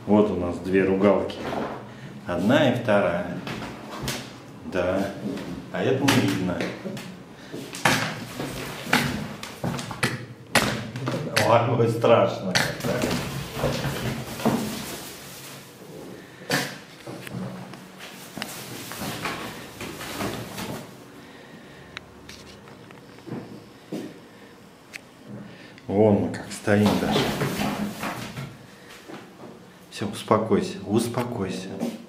Вот у нас две ругалки. Одна и вторая. Да. А это не видно. Ой, страшно. Вон мы как стоим даже. Все, успокойся, успокойся.